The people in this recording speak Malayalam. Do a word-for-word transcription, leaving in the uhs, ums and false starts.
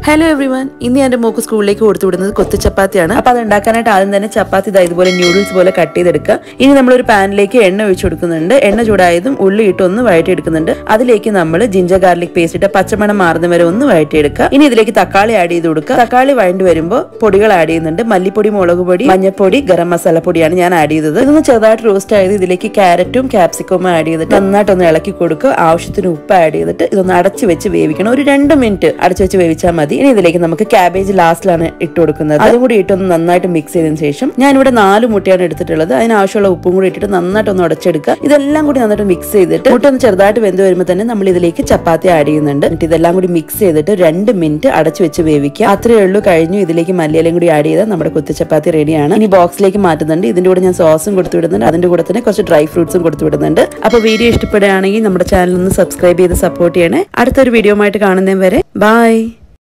Hello everyone. ഇന്ന് എൻ്റെ മോക്ക് സ്കൂളിലേക്ക് കൊടുത്തു വിടുന്നത് കൊത്തു ചപ്പാത്തിയാണ്. അപ്പോൾ അത് ഉണ്ടാക്കാനായിട്ട് ആദ്യം തന്നെ ചപ്പാത്തി ദാ ഇതുപോലെ നൂഡിൽസ് പോലെ കട്ട് ചെയ്തെടുക്കുക. ഇനി നമ്മൾ ഒരു പാനിലേക്ക് എണ്ണ ഒഴിച്ചു കൊടുക്കുന്നുണ്ട്. എണ്ണ ചൂടായതും ഉള്ളി ഇട്ട് ഒന്ന് വഴറ്റി എടുക്കുന്നുണ്ട്. അതിലേക്ക് നമ്മൾ ജിഞ്ചർ ഗാർലിക് പേസ്റ്റ് ഇട്ട് പച്ചമണം മാറുന്ന വരെ ഒന്ന് വഴറ്റി എടുക്കുക. ഇനി ഇതിലേക്ക് തക്കാളി ആഡ് ചെയ്ത് കൊടുക്കുക. തക്കാളി വഴണ്ടി വരുമ്പോൾ പൊടികൾ ആഡ് ചെയ്യുന്നുണ്ട്. മല്ലിപ്പൊടി, മുളക് പൊടി, മഞ്ഞൾപ്പൊടി, ഗരം മസാല പൊടിയാണ് ഞാൻ ആഡ് ചെയ്തത്. ഇതൊന്ന് ചെറുതായിട്ട് റോസ്റ്റ് ആയത് ഇതിലേക്ക് ക്യാരറ്റും ക്യാപ്സിക്കവും ആഡ് ചെയ്തിട്ട് നന്നായിട്ടൊന്ന് ഇളക്കി കൊടുക്കുക. ആവശ്യത്തിന് ഉപ്പ് ആഡ് ചെയ്തിട്ട് ഇതൊന്ന് അടച്ചു വെച്ച് വേവിക്കണം. ഒരു രണ്ട് മിനിറ്റ് അടച്ചു വെച്ച് വേവിച്ചാൽ മതി. ഇനി ഇതിലേക്ക് നമുക്ക് ക്യാബേജ് ലാസ്റ്റിലാണ് ഇട്ട് കൊടുക്കുന്നത്. അതും കൂടി ഇട്ടൊന്ന് നന്നായിട്ട് മിക്സ് ചെയ്തതിനു ശേഷം ഞാൻ ഇവിടെ നാല് മുട്ടയാണ് എടുത്തിട്ടുള്ളത്. അതിനാവശ്യമുള്ള ഉപ്പും കൂടി ഇട്ടിട്ട് നന്നായിട്ട് ഒന്ന് ഉടച്ചെടുക്കുക. ഇതെല്ലാം കൂടി നന്നായിട്ട് മിക്സ് ചെയ്തിട്ട് മുട്ട ഒന്ന് ചെറുതായിട്ട് വെന്ത് വരുമ്പോൾ തന്നെ നമ്മൾ ഇതിലേക്ക് ചപ്പാത്തി ആഡ് ചെയ്യുന്നുണ്ട്. എന്നിട്ട് ഇതെല്ലാം കൂടി മിക്സ് ചെയ്തിട്ട് രണ്ട് മിനിറ്റ് അടച്ചു വെച്ച് വേവിക്കുക. അത്രയേ ഉള്ളൂ. കഴിഞ്ഞു. ഇതിലേക്ക് മല്ലിയിലയും കൂടി ആഡ് ചെയ്താൽ നമ്മുടെ കുത്തി ചപ്പാത്തി റെഡിയാണ്. ഇനി ബോക്സിലേക്ക് മാറ്റുന്നുണ്ട്. ഇതിന്റെ കൂടെ ഞാൻ സോസും കൊടുത്തു വിടുന്നുണ്ട്. അതിന്റെ കൂടെ തന്നെ കുറച്ച് ഡ്രൈ ഫ്രൂട്ട്സും കൊടുത്തു വിടുന്നുണ്ട്. അപ്പോൾ വീഡിയോ ഇഷ്ടപ്പെടുകയാണെങ്കിൽ നമ്മുടെ ചാനൽ ഒന്ന് സബ്സ്ക്രൈബ് ചെയ്ത് സപ്പോർട്ട് ചെയ്യണേ. അടുത്തൊരു വീഡിയോ ആയിട്ട് കാണുന്നതും വരെ ബൈ.